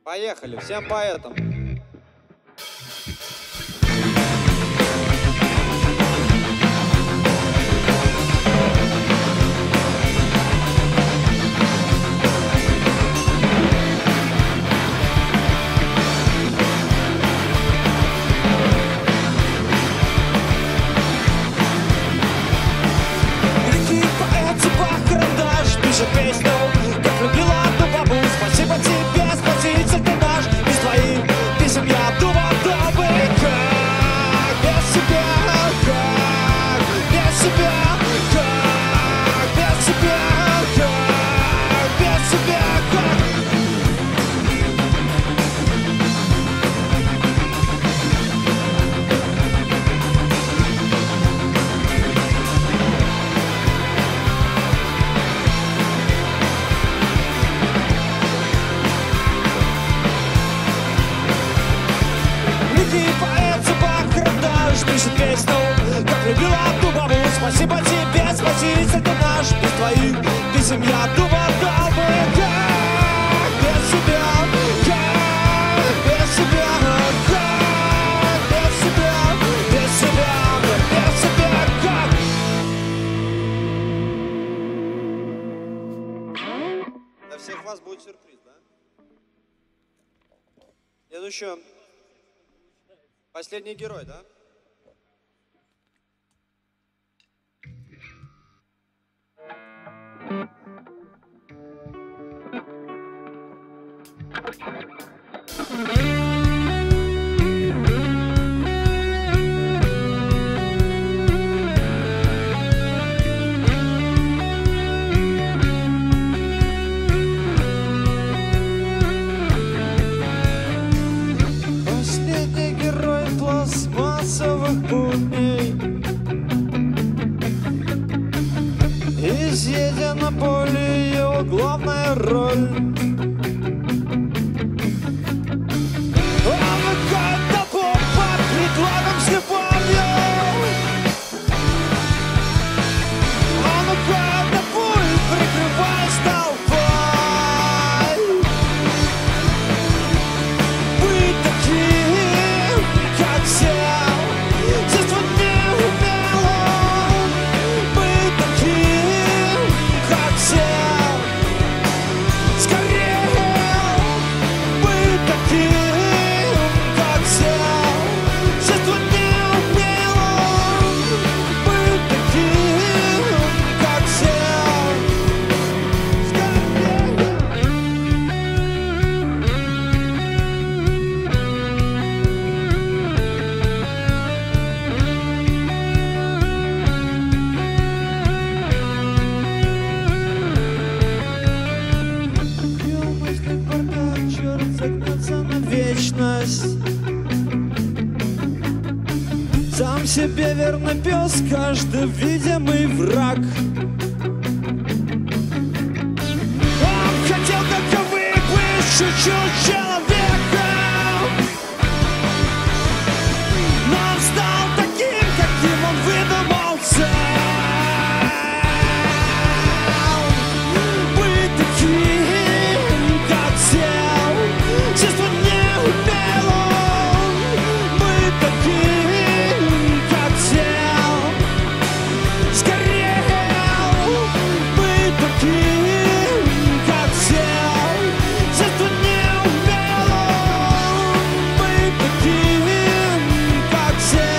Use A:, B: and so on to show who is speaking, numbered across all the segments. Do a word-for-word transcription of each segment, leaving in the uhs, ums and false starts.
A: Поехали, всем поэтам.
B: Великий поэт Цепах Карандаш пишет песню, как любила одну бабу. Спасибо тебе, спаситель ты наш. Без твоих писем я думал, кто бы как без тебя, как без тебя, как без тебя, как без тебя, как. Великий поэт Цепах Карандаш пишет песню, как любила одну бабу. Спасибо тебе, спаситель ты наш. Без твоих писем я думал, дал бы как без тебя, как без тебя, как без тебя, без тебя, без тебя, как.
A: Для всех вас будет сюрприз, да? Следующий. Последний герой, да?
B: Последний герой пластмассовых будней, изъеден на поле его главная роль. Он выходит на пол под предлогом с любовью. Он выходит на пол, прикрываясь толпой. Быть таким, как все, чувство не умело. Быть таким, как все, скорее. Быть таким, как все, чувство не умело. Быть таким, как все, скорее. Юность бардак, черт загнется на вечность. Сам себе верный пес, каждый видимый враг. Он хотел, как и вы, быть чуть-чуть человеком, но он стал таким, каким он выдумался. Быть таким, как все, чувство не умело. Быть таким, как все, скорее. Быть таким, как все, чувство не умело. Быть таким, как все,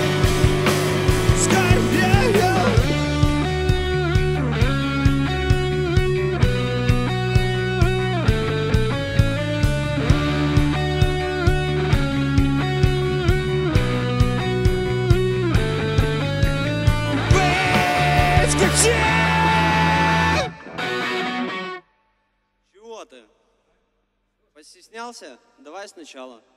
B: скорее. Быть как все.
A: Чего ты? Постеснялся? Давай сначала.